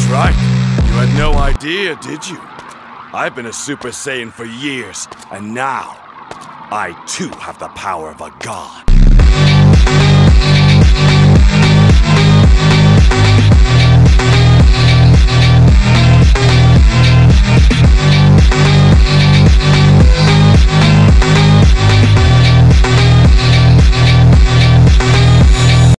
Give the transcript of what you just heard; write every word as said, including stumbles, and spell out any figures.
right. You had no idea, did you? I've been a Super Saiyan for years, and now, I too have the power of a god.